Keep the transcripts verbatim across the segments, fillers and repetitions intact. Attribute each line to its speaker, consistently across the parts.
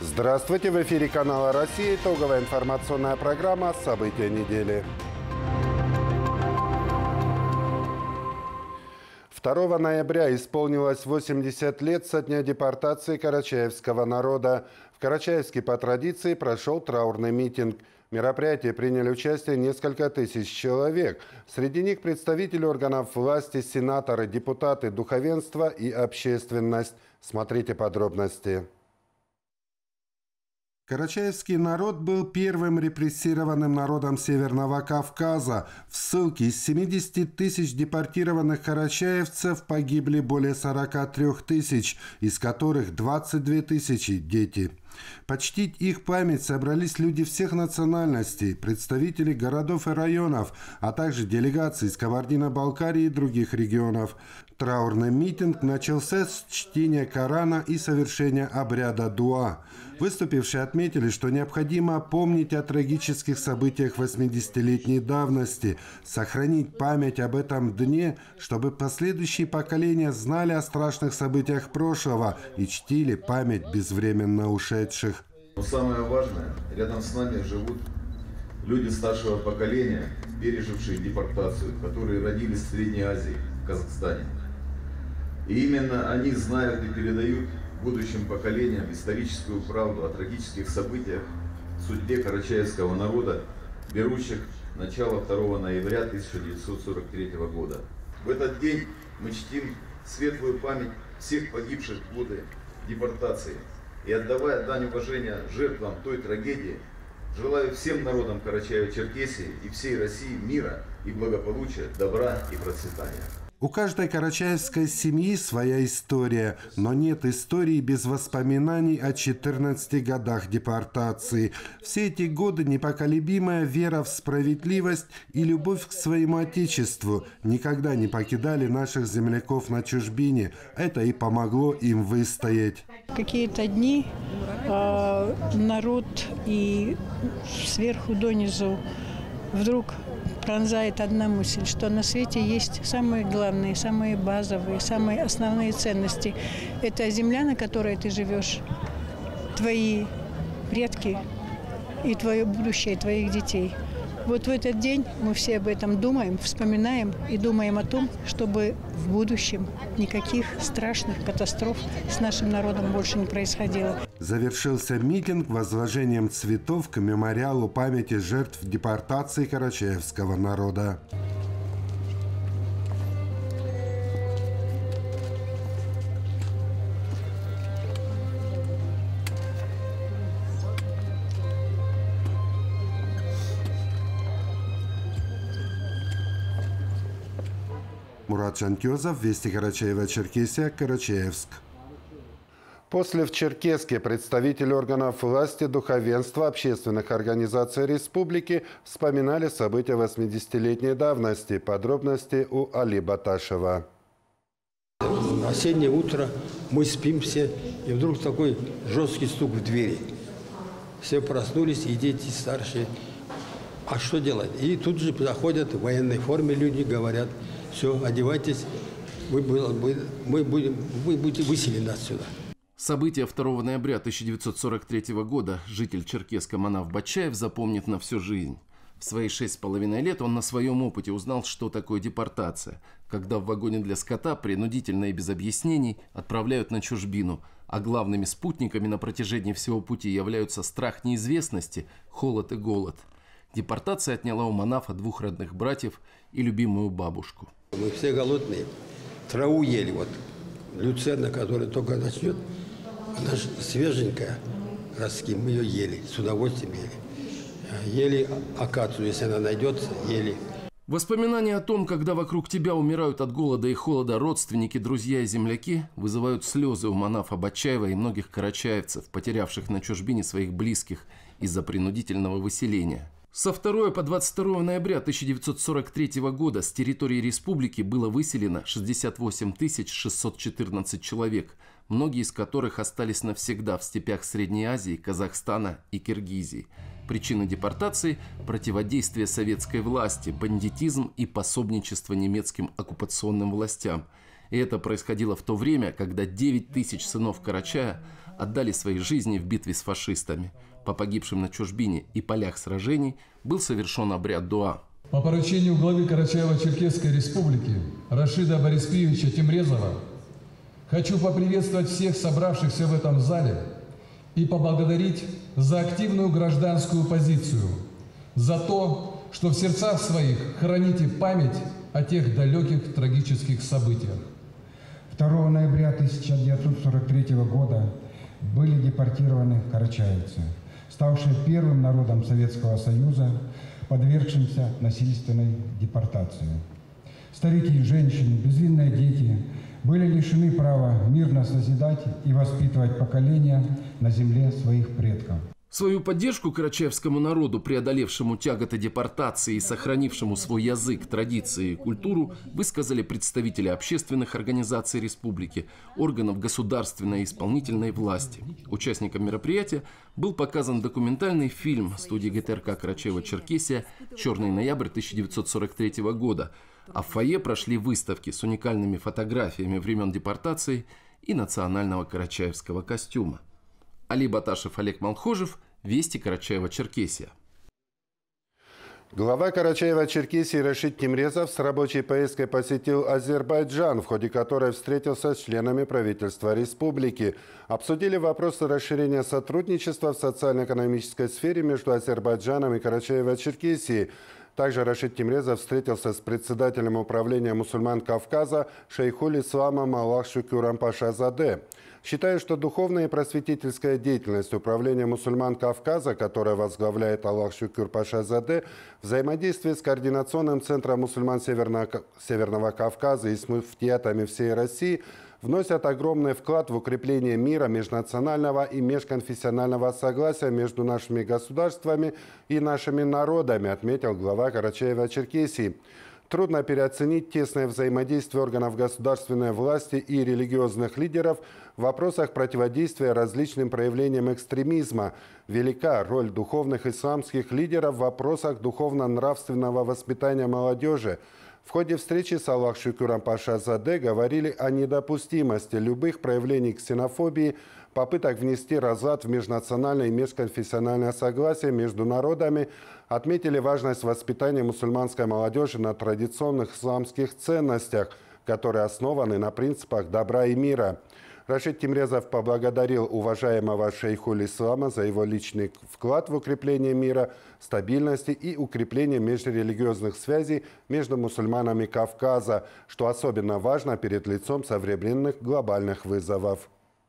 Speaker 1: Здравствуйте! В эфире канала «Россия». Итоговая информационная программа «События недели». второго ноября исполнилось восемьдесят лет со дня депортации карачаевского народа. В Карачаевске по традиции прошел траурный митинг. В мероприятии приняли участие несколько тысяч человек. Среди них представители органов власти, сенаторы, депутаты, духовенство и общественность. Смотрите подробности. Карачаевский народ был первым репрессированным народом Северного Кавказа. В ссылке из семидесяти тысяч депортированных карачаевцев погибли более сорока трёх тысяч, из которых двадцать две тысячи – дети. Почтить их память собрались люди всех национальностей, представители городов и районов, а также делегации из Кабардино-Балкарии и других регионов. Траурный митинг начался с чтения Корана и совершения обряда дуа. Выступившие отметили, что необходимо помнить о трагических событиях восьмидесятилетней давности, сохранить память об этом дне, чтобы последующие поколения знали о страшных событиях прошлого и чтили память безвременно ушедших.
Speaker 2: Но самое важное, рядом с нами живут люди старшего поколения, пережившие депортацию, которые родились в Средней Азии, в Казахстане. И именно они знают и передают будущим поколениям историческую правду о трагических событиях, судьбе карачаевского народа, берущих начало второго ноября тысяча девятьсот сорок третьего года. В этот день мы чтим светлую память всех погибших в годы депортации. И отдавая дань уважения жертвам той трагедии, желаю всем народам Карачаево-Черкесии и всей России мира и благополучия, добра и процветания.
Speaker 1: У каждой карачаевской семьи своя история, но нет истории без воспоминаний о четырнадцати годах депортации. Все эти годы непоколебимая вера в справедливость и любовь к своему отечеству никогда не покидали наших земляков на чужбине. Это и помогло им выстоять.
Speaker 3: Какие-то дни э, народ и сверху донизу вдруг пронзает одна мысль, что на свете есть самые главные, самые базовые, самые основные ценности. Это земля, на которой ты живешь, твои предки и твое будущее, твоих детей. Вот в этот день мы все об этом думаем, вспоминаем и думаем о том, чтобы в будущем никаких страшных катастроф с нашим народом больше не происходило.
Speaker 1: Завершился митинг возложением цветов к мемориалу памяти жертв депортации карачаевского народа. Мурат Жанкёзов, Вести Карачаево-Черкесия, Карачаевск. После в Черкесске представители органов власти, духовенства, общественных организаций республики вспоминали события восьмидесятилетней давности. Подробности у Али Баташева.
Speaker 4: Осеннее утро, мы спим все, и вдруг такой жесткий стук в двери. Все проснулись, и дети старшие. А что делать? И тут же заходят в военной форме люди, говорят: все, одевайтесь, мы, мы, мы, будем, вы будете выселены отсюда.
Speaker 5: События второго ноября тысяча девятьсот сорок третьего года житель Черкесска Манав Бачаев запомнит на всю жизнь. В свои шесть с половиной лет он на своем опыте узнал, что такое депортация, когда в вагоне для скота принудительно и без объяснений отправляют на чужбину, а главными спутниками на протяжении всего пути являются страх неизвестности, холод и голод. Депортация отняла у Манафа двух родных братьев и любимую бабушку.
Speaker 4: Мы все голодные, траву ели, вот люцерна, которая только начнет, она же свеженькая, ростки, мы ее ели, с удовольствием ели. Ели акацию, если она найдется, ели.
Speaker 5: Воспоминания о том, когда вокруг тебя умирают от голода и холода родственники, друзья и земляки, вызывают слезы у Манафа Бачаева и многих карачаевцев, потерявших на чужбине своих близких из-за принудительного выселения. Со второго по двадцать второе ноября тысяча девятьсот сорок третьего года с территории республики было выселено шестьдесят восемь тысяч шестьсот четырнадцать человек, многие из которых остались навсегда в степях Средней Азии, Казахстана и Киргизии. Причины депортации – противодействие советской власти, бандитизм и пособничество немецким оккупационным властям. И это происходило в то время, когда девять тысяч сынов Карачая отдали свои жизни в битве с фашистами. По погибшим на чужбине и полях сражений был совершен обряд дуа.
Speaker 6: По поручению главы Карачаево-Черкесской республики Рашида Бориспиевича Тимрезова хочу поприветствовать всех собравшихся в этом зале и поблагодарить за активную гражданскую позицию, за то, что в сердцах своих храните память о тех далеких трагических событиях.
Speaker 7: второго ноября тысяча девятьсот сорок третьего года были депортированы карачаевцы, ставшие первым народом Советского Союза, подвергшимся насильственной депортации. Старики и женщины, безвинные дети были лишены права мирно созидать и воспитывать поколения на земле своих предков.
Speaker 5: Свою поддержку карачаевскому народу, преодолевшему тяготы депортации и сохранившему свой язык, традиции и культуру, высказали представители общественных организаций республики, органов государственной и исполнительной власти. Участникам мероприятия был показан документальный фильм студии ГТРК Карачаево-Черкесия «Черный ноябрь тысяча девятьсот сорок третьего года», а в фойе прошли выставки с уникальными фотографиями времен депортации и национального карачаевского костюма. Али Баташев, Олег Малхожев, Вести, Карачаево-Черкесия.
Speaker 1: Глава Карачаево-Черкесии Рашид Тимрезов с рабочей поездкой посетил Азербайджан, в ходе которой встретился с членами правительства республики. Обсудили вопросы расширения сотрудничества в социально-экономической сфере между Азербайджаном и Карачаево-Черкесией. Также Рашид Тимрезов встретился с председателем управления мусульман Кавказа шейхуль исламом Аллах Шукюром Пашазаде. Считаю, что духовная и просветительская деятельность управления мусульман Кавказа, которое возглавляет Аллах Шукюр Пашазаде, взаимодействие с Координационным центром мусульман Северного, Северного Кавказа и с муфтиятами всей России вносят огромный вклад в укрепление мира, межнационального и межконфессионального согласия между нашими государствами и нашими народами, отметил глава Карачаево-Черкесии. Трудно переоценить тесное взаимодействие органов государственной власти и религиозных лидеров в вопросах противодействия различным проявлениям экстремизма. Велика роль духовных исламских лидеров в вопросах духовно-нравственного воспитания молодежи. В ходе встречи с Аллах Шукюром Пашазаде говорили о недопустимости любых проявлений ксенофобии, попыток внести разлад в межнациональное и межконфессиональное согласие между народами, отметили важность воспитания мусульманской молодежи на традиционных исламских ценностях, которые основаны на принципах добра и мира. Рашид Тимрезов поблагодарил уважаемого шейхуль ислама за его личный вклад в укрепление мира, стабильности и укрепление межрелигиозных связей между мусульманами Кавказа, что особенно важно перед лицом современных глобальных вызовов.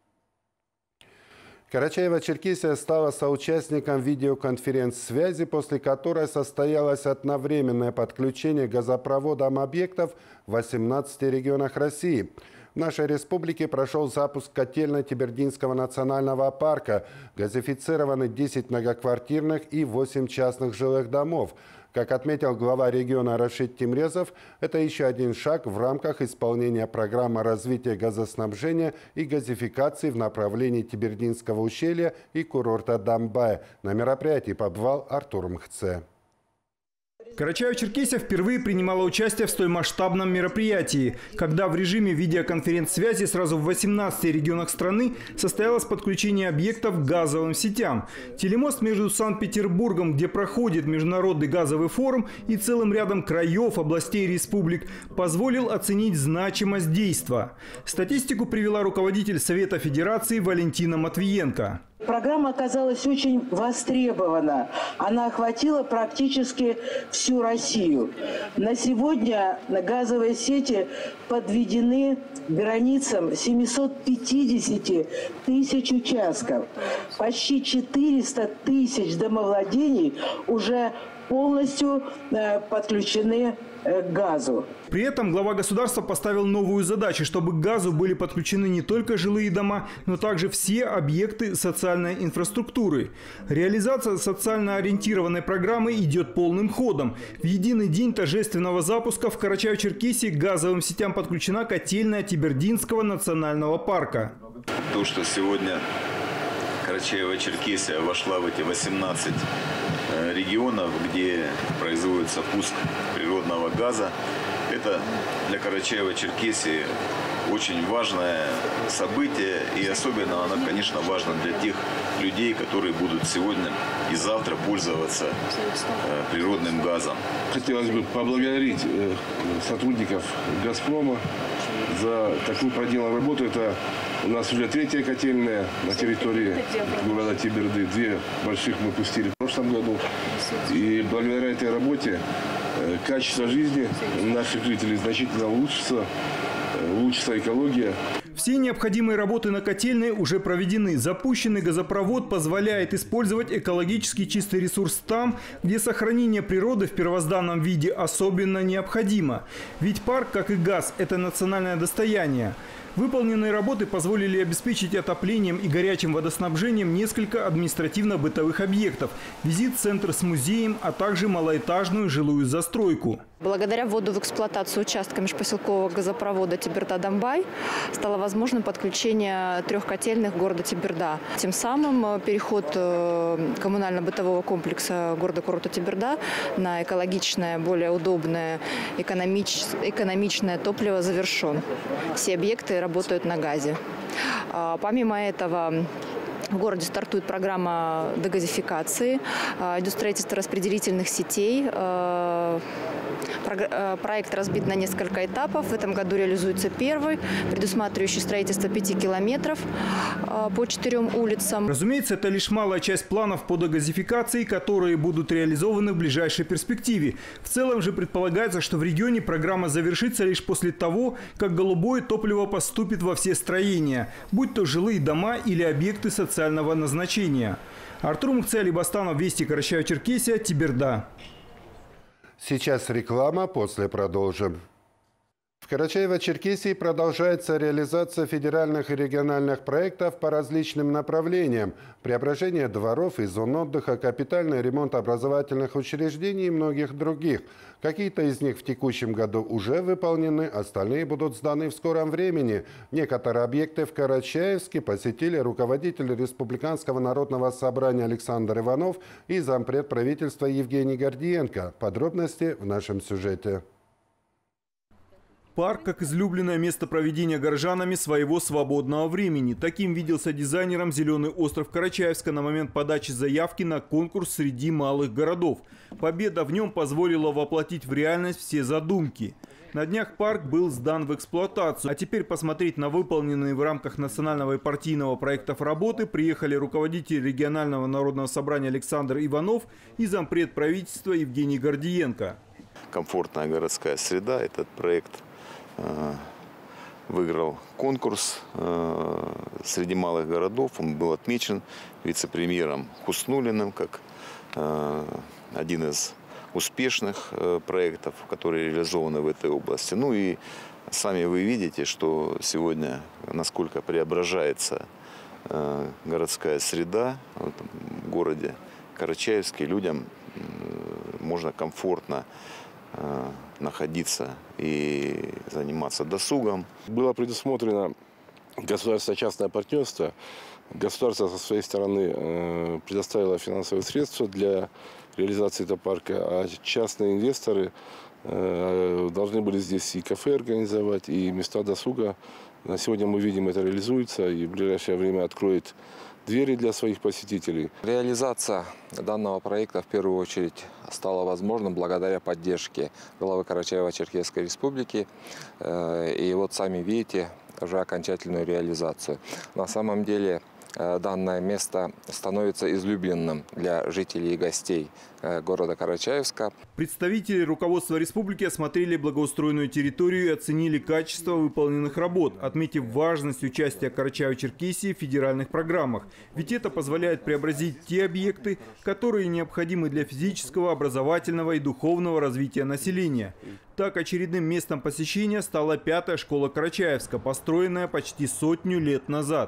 Speaker 1: Карачаево-Черкесия стала соучастником видеоконференц-связи, после которой состоялось одновременное подключение к газопроводам объектов в восемнадцати регионах России. В нашей республике прошел запуск котельной Тибердинского национального парка. Газифицированы десять многоквартирных и восемь частных жилых домов. Как отметил глава региона Рашид Тимрезов, это еще один шаг в рамках исполнения программы развития газоснабжения и газификации в направлении Тибердинского ущелья и курорта Дамбай. На мероприятии побывал Артур Мхце.
Speaker 8: Карачаево-Черкесия впервые принимала участие в столь масштабном мероприятии, когда в режиме видеоконференц-связи сразу в восемнадцати регионах страны состоялось подключение объектов к газовым сетям. Телемост между Санкт-Петербургом, где проходит международный газовый форум, и целым рядом краев, областей и республик, позволил оценить значимость действа. Статистику привела руководитель Совета Федерации Валентина Матвиенко.
Speaker 9: Программа оказалась очень востребована. Она охватила практически всю Россию. На сегодня газовые сети подведены к границам семисот пятидесяти тысяч участков. Почти четыреста тысяч домовладений уже полностью подключены к газу.
Speaker 8: При этом глава государства поставил новую задачу, чтобы к газу были подключены не только жилые дома, но также все объекты социальной инфраструктуры. Реализация социально ориентированной программы идет полным ходом. В единый день торжественного запуска в Карачаево-Черкесии к газовым сетям подключена котельная Тибердинского национального парка.
Speaker 10: То, что сегодня Карачаево-Черкесия вошла в эти восемнадцать регионов, где производится пуск природного газа, это это для Карачаева-Черкесии очень важное событие. И особенно оно, конечно, важно для тех людей, которые будут сегодня и завтра пользоваться природным газом.
Speaker 11: Хотелось бы поблагодарить сотрудников «Газпрома» за такую проделанную работу. Это у нас уже третья котельная на территории города Теберды. Две больших мы пустили в прошлом году. И благодаря этой работе качество жизни наших жителей значительно улучшится, улучшится экология.
Speaker 8: Все необходимые работы на котельной уже проведены. Запущенный газопровод позволяет использовать экологически чистый ресурс там, где сохранение природы в первозданном виде особенно необходимо. Ведь парк, как и газ, это национальное достояние. Выполненные работы позволили обеспечить отоплением и горячим водоснабжением несколько административно-бытовых объектов, визит-центр с музеем, а также малоэтажную жилую застройку.
Speaker 12: Благодаря вводу в эксплуатацию участка межпоселкового газопровода Теберда-Дамбай стало возможным подключение трех котельных города Теберда. Тем самым переход коммунально-бытового комплекса города-курорта Теберда на экологичное, более удобное, экономич... экономичное топливо завершен. Все объекты работают на газе. Помимо этого, в городе стартует программа дегазификации, идет строительство распределительных сетей. Проект разбит на несколько этапов. В этом году реализуется первый, предусматривающий строительство пяти километров по четырем улицам.
Speaker 8: Разумеется, это лишь малая часть планов по дегазификации, которые будут реализованы в ближайшей перспективе. В целом же предполагается, что в регионе программа завершится лишь после того, как голубое топливо поступит во все строения, будь то жилые дома или объекты социального назначения. Артур Мухци, Бастанов, Вести, Карачаево-Черкесия, Теберда.
Speaker 1: Сейчас реклама, после продолжим. В Карачаево-Черкесии продолжается реализация федеральных и региональных проектов по различным направлениям. Преображение дворов и зон отдыха, капитальный ремонт образовательных учреждений и многих других. Какие-то из них в текущем году уже выполнены, остальные будут сданы в скором времени. Некоторые объекты в Карачаевске посетили руководитель Республиканского народного собрания Александр Иванов и зампред правительства Евгений Гордиенко. Подробности в нашем сюжете.
Speaker 8: Парк как излюбленное место проведения горожанами своего свободного времени. Таким виделся дизайнером «Зеленый остров» Карачаевска на момент подачи заявки на конкурс среди малых городов. Победа в нем позволила воплотить в реальность все задумки. На днях парк был сдан в эксплуатацию. А теперь посмотреть на выполненные в рамках национального и партийного проектов работы приехали руководитель регионального народного собрания Александр Иванов и зампред правительства Евгений Гордиенко.
Speaker 10: Комфортная городская среда. Этот проект выиграл конкурс среди малых городов. Он был отмечен вице-премьером Хуснуллиным как один из успешных проектов, которые реализованы в этой области. Ну и сами вы видите, что сегодня насколько преображается городская среда в городе Карачаевске. Людям можно комфортно находиться и заниматься досугом.
Speaker 11: Было предусмотрено государственно-частное партнерство. Государство со своей стороны предоставило финансовые средства для реализации этого парка, а частные инвесторы должны были здесь и кафе организовать, и места досуга. На сегодня мы видим, это реализуется, и в ближайшее время откроет двери для своих посетителей.
Speaker 13: Реализация данного проекта в первую очередь стала возможным благодаря поддержке главы Карачаево-Черкесской республики. И вот сами видите уже окончательную реализацию. На самом деле данное место становится излюбленным для жителей и гостей города Карачаевска.
Speaker 8: Представители руководства республики осмотрели благоустроенную территорию и оценили качество выполненных работ, отметив важность участия Карачаево-Черкесии в федеральных программах. Ведь это позволяет преобразить те объекты, которые необходимы для физического, образовательного и духовного развития населения. Так, очередным местом посещения стала пятая школа Карачаевска, построенная почти сотню лет назад.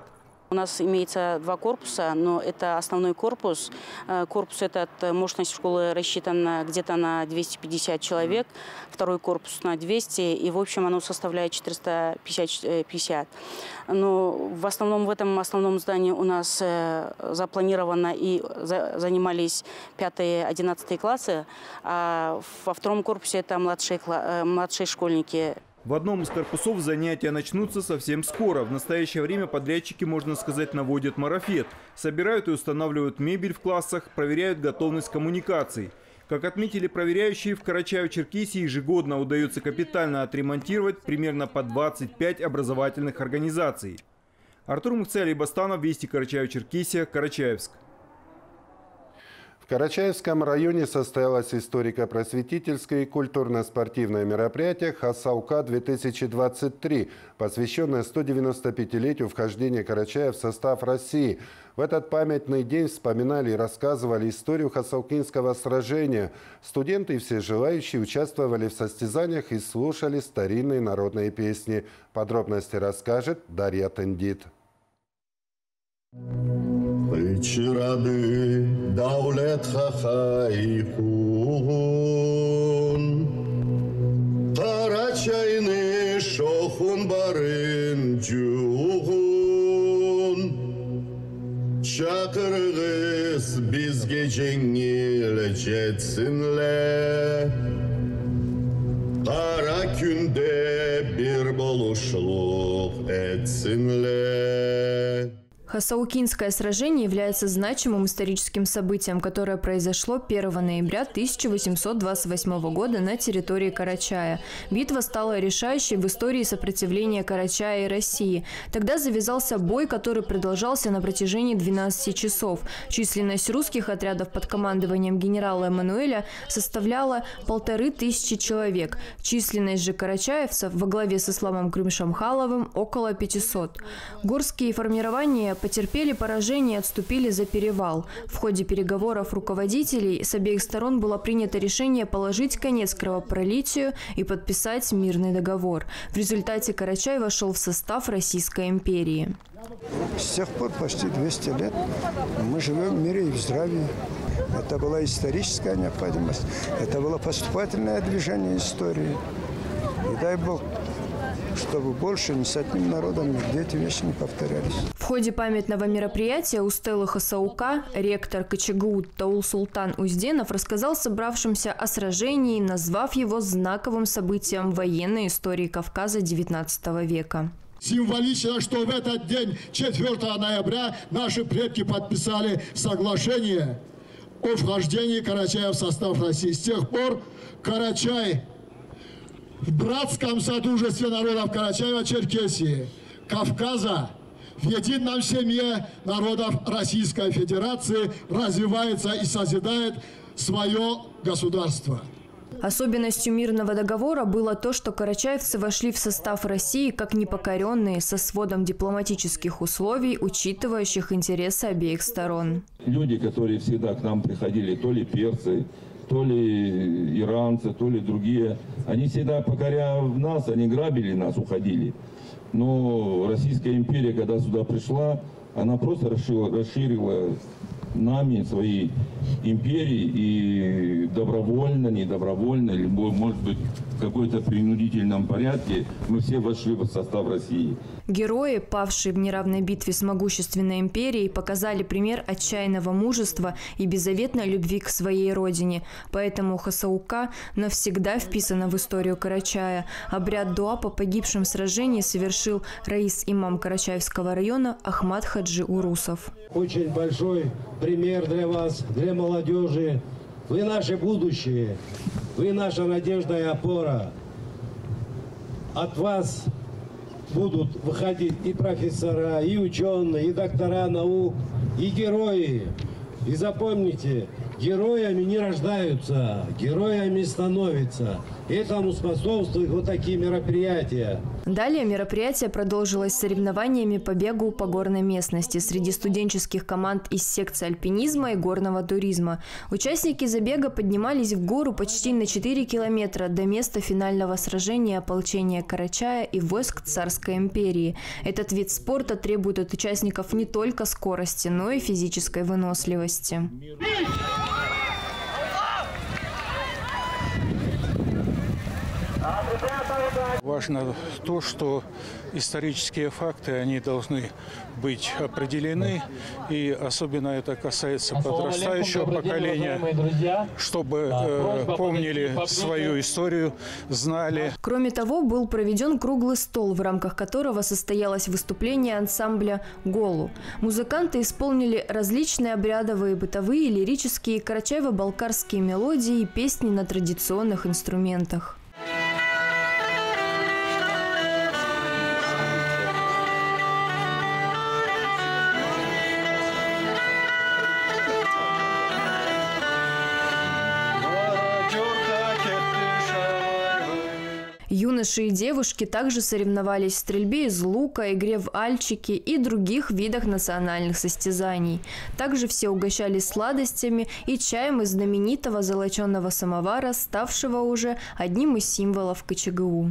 Speaker 14: У нас имеется два корпуса, но это основной корпус. Корпус этот, мощность школы рассчитана где-то на двести пятьдесят человек, второй корпус на двести, и в общем оно составляет четыреста пятьдесят. Но в основном в этом основном здании у нас запланировано и занимались пятые-одиннадцатые классы, а во втором корпусе это младшие, младшие школьники.
Speaker 8: В одном из корпусов занятия начнутся совсем скоро. В настоящее время подрядчики, можно сказать, наводят марафет. Собирают и устанавливают мебель в классах, проверяют готовность коммуникаций. Как отметили проверяющие, в Карачаево-Черкесии ежегодно удается капитально отремонтировать примерно по двадцать пять образовательных организаций. Артур Мухцель, Басстанов, Вести, Карачаево-Черкесия, Карачаевск.
Speaker 1: В Карачаевском районе состоялось историко-просветительское и культурно-спортивное мероприятие «Хасаука-две тысячи двадцать три», посвященное сто девяносто пятилетию вхождения Карачая в состав России. В этот памятный день вспоминали и рассказывали историю Хасаукинского сражения. Студенты и все желающие участвовали в состязаниях и слушали старинные народные песни. Подробности расскажет Дарья Тендит.
Speaker 15: Чирады даулет хахайхун, Карачайны шохун барын жугун, Чакыргыз бизге жеңил жетсинле, Кара күнде бир болушулук этсинле.
Speaker 16: Хасаукинское сражение является значимым историческим событием, которое произошло первого ноября тысяча восемьсот двадцать восьмого года на территории Карачая. Битва стала решающей в истории сопротивления Карачая и России. Тогда завязался бой, который продолжался на протяжении двенадцати часов. Численность русских отрядов под командованием генерала Эммануэля составляла полторы тысячи человек. Численность же карачаевцев во главе с Исламом Крым-Шамхаловым около пятисот. Горские формирования потерпели поражение и отступили за перевал. В ходе переговоров руководителей с обеих сторон было принято решение положить конец кровопролитию и подписать мирный договор. В результате Карачай вошел в состав Российской империи.
Speaker 17: С тех пор почти двести лет мы живем в мире и в здравии. Это была историческая необходимость. Это было поступательное движение истории. И дай Бог, чтобы больше ни с одним народом нигде эти вещи не повторялись.
Speaker 16: В ходе памятного мероприятия у стелы Хасаука ректор КЧГУ Таул-Султан Узденов рассказал собравшимся о сражении, назвав его знаковым событием военной истории Кавказа девятнадцатого века.
Speaker 18: Символично, что в этот день, четвёртого ноября, наши предки подписали соглашение о вхождении Карачая в состав России. С тех пор Карачай в братском содружестве народов Карачаева-Черкесии, Кавказа, в едином семье народов Российской Федерации развивается и созидает свое государство.
Speaker 16: Особенностью мирного договора было то, что карачаевцы вошли в состав России как непокоренные, со сводом дипломатических условий, учитывающих интересы обеих сторон.
Speaker 19: Люди, которые всегда к нам приходили, то ли перцы, то ли иранцы, то ли другие, они всегда, покоряя нас, они грабили нас, уходили. Но Российская империя, когда сюда пришла, она просто расширила, расширила нами свои империи, и добровольно, недобровольно, или, может быть, в какой-то принудительном порядке мы все вошли в состав России.
Speaker 16: Герои, павшие в неравной битве с могущественной империей, показали пример отчаянного мужества и беззаветной любви к своей родине. Поэтому Хасаука навсегда вписана в историю Карачая. Обряд дуа по погибшим в сражении совершил раис-имам Карачаевского района Ахмад Хаджи Урусов.
Speaker 20: Очень большой пример для вас, для молодежи. Вы наше будущее, вы наша надежда и опора. От вас будут выходить и профессора, и ученые, и доктора наук, и герои. И запомните, героями не рождаются, героями становятся. Этому способствуют вот такие мероприятия.
Speaker 16: Далее мероприятие продолжилось соревнованиями по бегу по горной местности среди студенческих команд из секции альпинизма и горного туризма. Участники забега поднимались в гору почти на четыре километра до места финального сражения ополчения Карачая и войск Царской империи. Этот вид спорта требует от участников не только скорости, но и физической выносливости.
Speaker 21: Важно то, что исторические факты, они должны быть определены, и особенно это касается подрастающего поколения, чтобы э, помнили свою историю, знали.
Speaker 16: Кроме того, был проведен круглый стол, в рамках которого состоялось выступление ансамбля «Голу». Музыканты исполнили различные обрядовые, бытовые, лирические, карачаево-балкарские мелодии и песни на традиционных инструментах. Юноши и девушки также соревновались в стрельбе из лука, игре в альчики и других видах национальных состязаний. Также все угощались сладостями и чаем из знаменитого золоченого самовара, ставшего уже одним из символов ка че гэ у.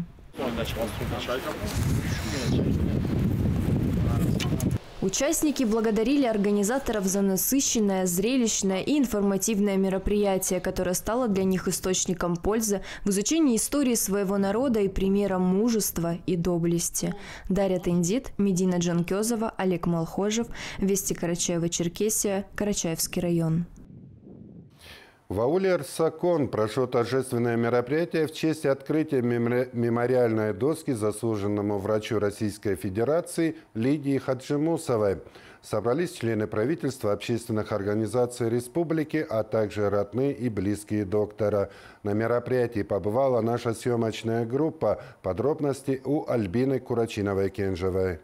Speaker 16: Участники благодарили организаторов за насыщенное, зрелищное и информативное мероприятие, которое стало для них источником пользы в изучении истории своего народа и примером мужества и доблести. Дарья Тендит, Медина Джанкезова, Олег Малхожев, Вести Карачаево-Черкесия, Карачаевский район.
Speaker 1: В ауле Арсакон прошло торжественное мероприятие в честь открытия мемориальной доски заслуженному врачу Российской Федерации Лидии Хаджимусовой. Собрались члены правительства, общественных организаций республики, а также родные и близкие доктора. На мероприятии побывала наша съемочная группа. Подробности у Альбины Курачиновой-Кенжевой.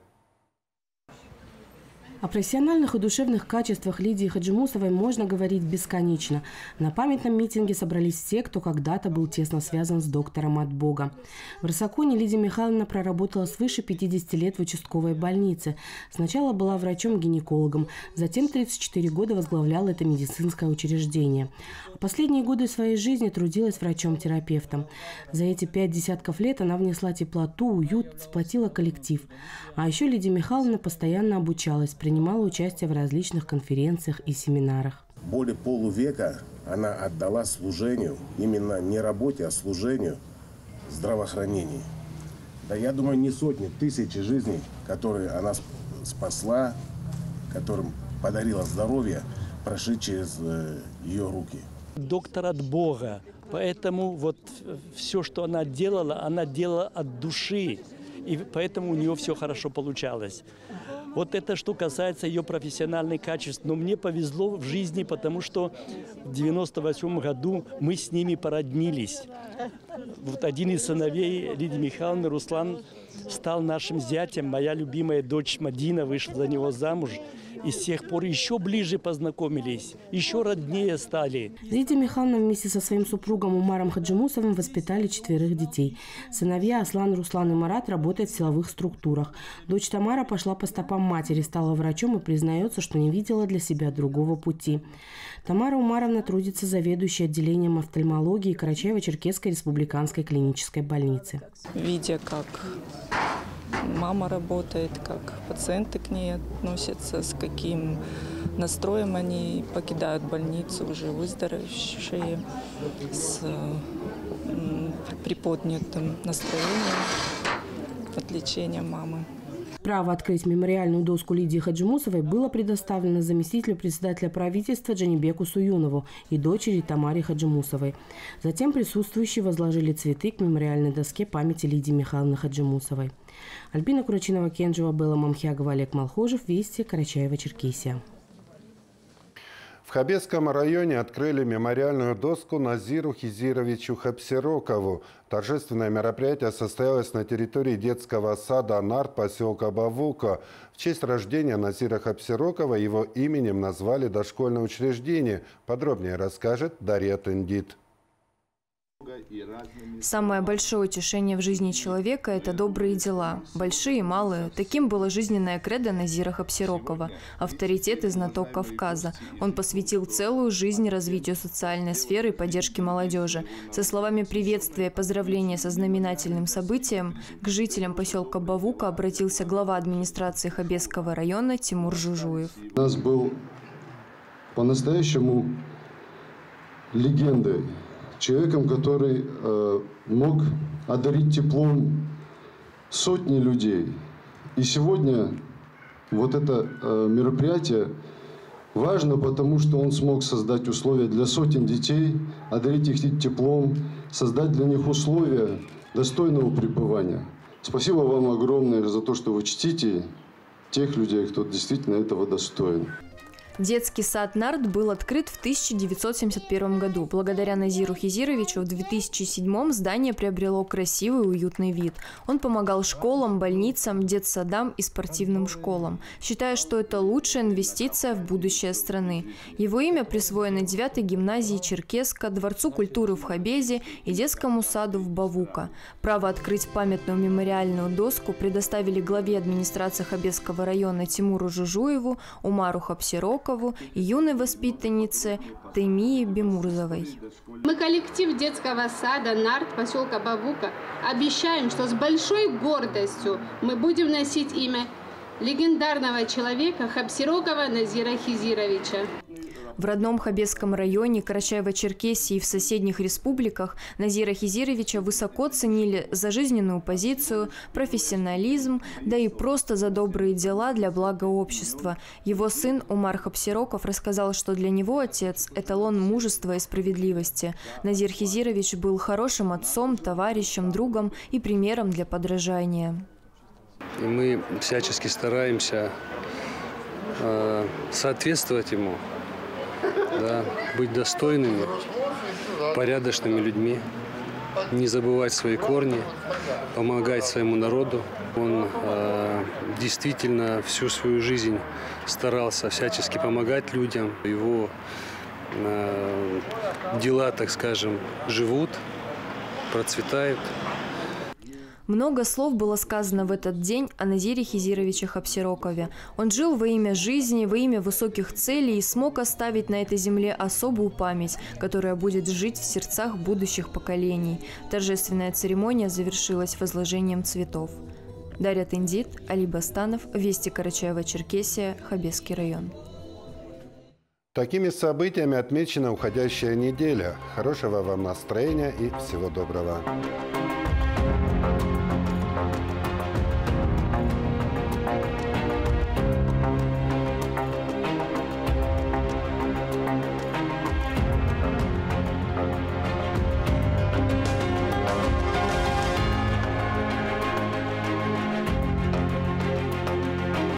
Speaker 22: О профессиональных и душевных качествах Лидии Хаджимусовой можно говорить бесконечно. На памятном митинге собрались все, кто когда-то был тесно связан с доктором от Бога. В Арсаконе Лидия Михайловна проработала свыше пятидесяти лет в участковой больнице. Сначала была врачом-гинекологом, затем тридцать четыре года возглавляла это медицинское учреждение. А последние годы своей жизни трудилась врачом-терапевтом. За эти пять десятков лет она внесла теплоту, уют, сплотила коллектив. А еще Лидия Михайловна постоянно обучалась, принимала участие в различных конференциях и семинарах.
Speaker 23: Более полувека она отдала служению, именно не работе, а служению здравоохранению. Да, я думаю, не сотни, тысячи жизней, которые она спасла, которым подарила здоровье, прошли через ее руки.
Speaker 24: Доктор от Бога, поэтому вот все, что она делала, она делала от души. И поэтому у нее все хорошо получалось. Вот это, что касается ее профессиональных качеств. Но мне повезло в жизни, потому что в девяносто восьмом году мы с ними породнились. Вот один из сыновей Лидии Михайловны, Руслан, стал нашим зятем. Моя любимая дочь Мадина вышла за него замуж. И с тех пор еще ближе познакомились, еще роднее стали.
Speaker 22: Лидия Михайловна вместе со своим супругом Умаром Хаджимусовым воспитали четверых детей. Сыновья Аслан, Руслан и Марат работают в силовых структурах. Дочь Тамара пошла по стопам матери, стала врачом и признается, что не видела для себя другого пути. Тамара Умаровна трудится заведующей отделением офтальмологии Карачаево-Черкесской республиканской клинической больницы.
Speaker 25: Видя, как мама работает, как пациенты к ней относятся, с каким настроем они покидают больницу, уже выздоровевшие, с приподнятым настроением от лечения мамы.
Speaker 22: Право открыть мемориальную доску Лидии Хаджимусовой было предоставлено заместителю председателя правительства Джанибеку Суюнову и дочери Тамаре Хаджимусовой. Затем присутствующие возложили цветы к мемориальной доске памяти Лидии Михайловны Хаджимусовой. Альбина Курачинова-Кенжева, Белла Мамхиагова, Олег Малхожев, Вести, Карачаево-Черкесия.
Speaker 1: В Хабесском районе открыли мемориальную доску Назиру Хизировичу Хапсирокову. Торжественное мероприятие состоялось на территории детского сада «Нарт» поселка Бавука. В честь рождения Назира Хапсирокова его именем назвали дошкольное учреждение. Подробнее расскажет Дарья Тендит.
Speaker 16: Самое большое утешение в жизни человека – это добрые дела, большие и малые. Таким было жизненное кредо Назира Хапсирокова, авторитет и знаток Кавказа. Он посвятил целую жизнь развитию социальной сферы и поддержке молодежи. Со словами приветствия и поздравления со знаменательным событием к жителям поселка Бавука обратился глава администрации Хабесского района Тимур Жужуев.
Speaker 2: У нас был по-настоящему легендой, человеком, который э, мог одарить теплом сотни людей. И сегодня вот это э, мероприятие важно, потому что он смог создать условия для сотен детей, одарить их теплом, создать для них условия достойного пребывания. Спасибо вам огромное за то, что вы чтите тех людей, кто действительно этого достоин.
Speaker 16: Детский сад «Нарт» был открыт в тысяча девятьсот семьдесят первом году. Благодаря Назиру Хизировичу в две тысячи седьмом здание приобрело красивый и уютный вид. Он помогал школам, больницам, детсадам и спортивным школам, считая, что это лучшая инвестиция в будущее страны. Его имя присвоено девятой гимназии Черкесска, Дворцу культуры в Хабезе и детскому саду в Бавука. Право открыть памятную мемориальную доску предоставили главе администрации Хабесского района Тимуру Жужуеву, Умару Хапсирокову и юной воспитаннице Темии Бемурзовой.
Speaker 3: Мы, коллектив детского сада «Нарт» поселка Бавука, обещаем, что с большой гордостью мы будем носить имя легендарного человека Хапсирокова Назира Хизировича.
Speaker 16: В родном Хабесском районе, Карачаево-Черкесии и в соседних республиках Назира Хизировича высоко ценили за жизненную позицию, профессионализм, да и просто за добрые дела для блага общества. Его сын Умар Хапсироков рассказал, что для него отец – эталон мужества и справедливости. Назир Хизирович был хорошим отцом, товарищем, другом и примером для подражания.
Speaker 4: И мы всячески стараемся э, соответствовать ему. Да, быть достойными, порядочными людьми, не забывать свои корни, помогать своему народу. Он э, действительно всю свою жизнь старался всячески помогать людям. Его э, дела, так скажем, живут, процветают.
Speaker 16: Много слов было сказано в этот день о Назире Хизировиче Хапсирокове. Он жил во имя жизни, во имя высоких целей и смог оставить на этой земле особую память, которая будет жить в сердцах будущих поколений. Торжественная церемония завершилась возложением цветов. Дарья Тендит, Али Бастанов, Вести Карачаево-Черкесия, Хабесский район.
Speaker 1: Такими событиями отмечена уходящая неделя. Хорошего вам настроения и всего доброго. Thank you.